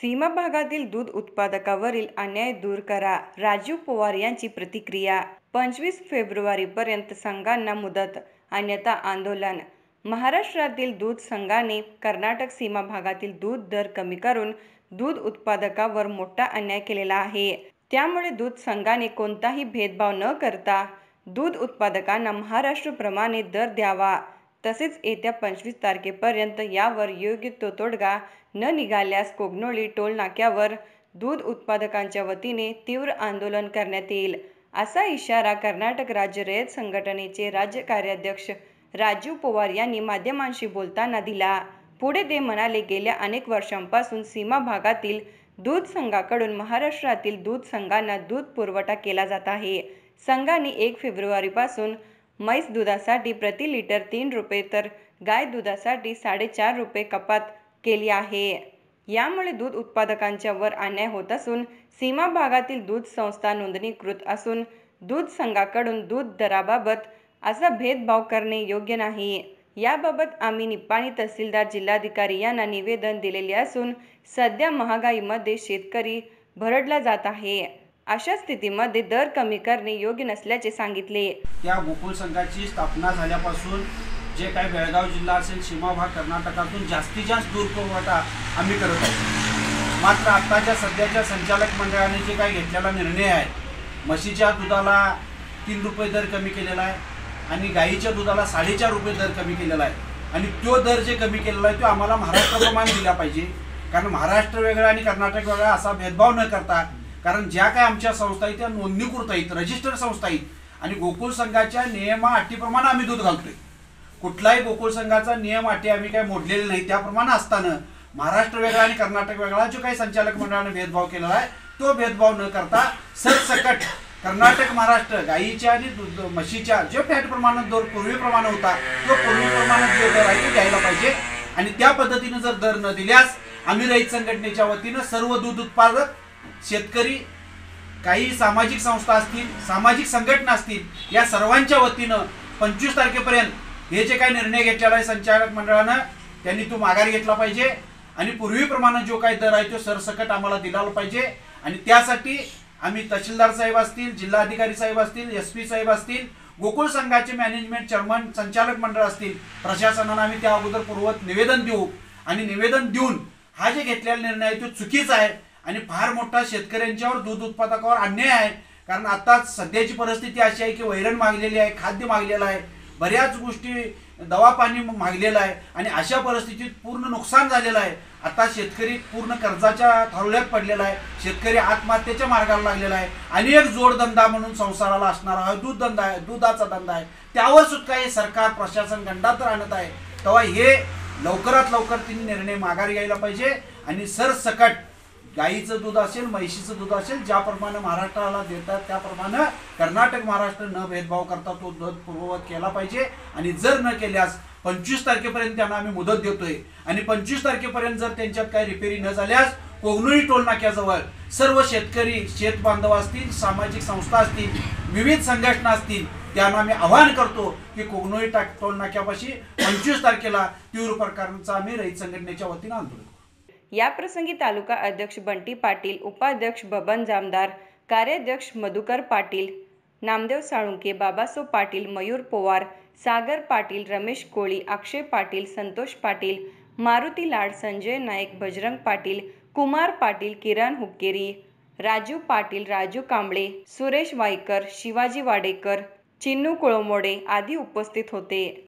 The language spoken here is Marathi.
सीमा भागातील दूध उत्पादकावरील अन्याय दूर करा. राजू पवार यांची प्रतिक्रिया. 25 फेब्रुवारीपर्यंत संघांना मुदत, अन्यथा आंदोलन. महाराष्ट्रातील दूध संघाने कर्नाटक सीमा भागातील दूध दर कमी करून दूध उत्पादकावर मोठा अन्याय केलेला आहे. त्यामुळे दूध संघाने कोणताही भेदभाव न करता दूध उत्पादकांना महाराष्ट्राप्रमाणे दर द्यावा. तसेच येत्या 25 तारखेपर्यंत यावर योग्य तो तोडगा न निघाल्यास कोगनोळी टोल नाक्यावर दूध उत्पादकांच्या वतीने तीव्र आंदोलन करण्यात येईल, असा इशारा कर्नाटक राज्य रयत संघटनेचे राज्य कार्याध्यक्ष राजू पवार यांनी माध्यमांशी बोलताना दिला. पुढे ते म्हणाले, गेल्या अनेक वर्षांपासून सीमा भागातील दूध संघाकडून महाराष्ट्रातील दूध संघांना दूध पुरवठा केला जात आहे. संघाने 1 फेब्रुवारीपासून म्हैस दुधासाठी प्रति लिटर 3 रुपये तर गाय दुधासाठी 4.5 रुपये कपात केली आहे. यामुळे दूध उत्पादकांच्या वर अन्याय होत असून सीमा भागातील दूध संस्था नोंदणीकृत असून दूध संघाकडून दूध दराबाबत असा भेदभाव करणे योग्य नाही. याबाबत आम्ही निपाणी तहसीलदार जिल्हाधिकारी यांना निवेदन दिलेले असून सध्या महागाईमध्ये शेतकरी भरडला जात आहे. अशा स्थितीमध्ये दर कमी करणे योग्य नसल्याचे सांगितले. त्या गोकुळ संघाची स्थापना झाल्यापासून जे काही बेळगाव जिल्हा असेल, सीमा भाग कर्नाटकातून जास्तीत जास्त दूध पुरवठा आम्ही करत आहोत. मात्र आत्ताच्या सध्याच्या संचालक मंडळाने जे काही घेतलेला निर्णय आहे, म्हशीच्या दुधाला 3 रुपये दर कमी केलेला आहे आणि गाईच्या दुधाला 4.5 रुपये दर कमी केलेला आहे. आणि तो दर जे कमी केलेला आहे तो आम्हाला महाराष्ट्राप्रमाणे दिला पाहिजे. कारण महाराष्ट्र वेगळा आणि कर्नाटक वेगळा असा भेदभाव न करता, कारण ज्या काय आमच्या संस्था आहेत त्या नोंदणीकृत आहेत, रजिस्टर्ड संस्था आहेत आणि गोकुळ संघाच्या नियम अटीप्रमाणे आम्ही दूध घालतोय. कुठलाही गोकुळ संघाचा नियम अटी आम्ही काही मोडलेले नाही. त्याप्रमाणे असताना महाराष्ट्र वेगळा आणि कर्नाटक वेगळा जो काही संचालक मंडळाने भेदभाव केलेला आहे तो भेदभाव न करता सरसकट कर्नाटक महाराष्ट्र गाईच्या आणि म्हशीच्या जे फॅट प्रमाणात दर पूर्वीप्रमाणे होता तो पूर्वीप्रमाणे जो दर आहे तो द्यायला पाहिजे. आणि त्या पद्धतीने जर दर न दिल्यास आम्ही रयत संघटनेच्या वतीनं सर्व दूध उत्पादक शेतकरी, काही सामाजिक संस्था असतील, सामाजिक संघटना असतील, या सर्वांच्या वतीनं 25 तारखेपर्यंत हे जे काही निर्णय घेतलेला आहे संचालक मंडळानं त्यांनी तो माघार घेतला पाहिजे आणि पूर्वीप्रमाणे जो काही दर आहे तो सरसकट आम्हाला दिला पाहिजे. आणि त्यासाठी आम्ही तहसीलदार साहेब असतील, जिल्हाधिकारी साहेब असतील, SP साहेब असतील, गोकुळ संघाचे मॅनेजमेंट चेअरमन, संचालक मंडळ असतील, प्रशासनाला आम्ही त्या अगोदर पूर्वत निवेदन देऊ आणि निवेदन देऊन हा जे घेतलेला निर्णय आहे तो चुकीचा आहे आणि फार मोठा शेतकऱ्यांच्यावर, दूध उत्पादकावर अन्याय आहे. कारण आता सध्याची परिस्थिती अशी आहे की वैरण मागलेली आहे, खाद्य मागलेलं आहे, बऱ्याच गोष्टी दवा पाणी मागलेलं आहे आणि अशा परिस्थितीत पूर्ण नुकसान झालेलं आहे. आता शेतकरी पूर्ण कर्जाच्या थारोळ्यात पडलेला आहे, शेतकरी आत्महत्येच्या मार्गाला लागलेला आहे. आणि एक जोडधंदा म्हणून संसाराला असणारा हा दूध धंदा आहे, दुधाचा धंदा आहे, त्यावर सुद्धा हे सरकार प्रशासन गंडात आणत आहे. तेव्हा हे लवकरात लवकर त्यांनी निर्णय माघारी घ्यायला पाहिजे आणि सरसकट गाईचं दूध असेल, म्हैशीचं दूध असेल, ज्याप्रमाणे महाराष्ट्राला देतात त्याप्रमाणे कर्नाटक महाराष्ट्र न भेदभाव करता तो दूध पूर्ववत केला पाहिजे. आणि जर न केल्यास 25 तारखेपर्यंत त्यांना आम्ही मुदत देतोय आणि 25 तारखेपर्यंत जर त्यांच्यात काही रिपेरी न झाल्यास कोगनोळी टोल नाक्याजवळ सर्व शेतकरी, शेत बांधव असतील, सामाजिक संस्था असतील, विविध संघटना असतील, त्यांना आम्ही आवाहन करतो की कोगनोळी टोल नाक्यापाशी 25 तारखेला तीव्र प्रकारचा आम्ही रयत संघटनेच्या वतीनं आंदोलन. याप्रसंगी तालुका अध्यक्ष बंटी पाटील, उपाध्यक्ष बबन जामदार, कार्याध्यक्ष मधुकर पाटील, नामदेव साळुंके, बाबासो पाटील, मयूर पवार, सागर पाटील, रमेश कोळी, अक्षय पाटील, संतोष पाटील, मारुती लाड, संजय नाईक, बजरंग पाटील, कुमार पाटील, किरण हुक्केरी, राजू पाटील, राजू कांबळे, सुरेश वाईकर, शिवाजी वाडेकर, चिन्नू कुळमोडे आदी उपस्थित होते.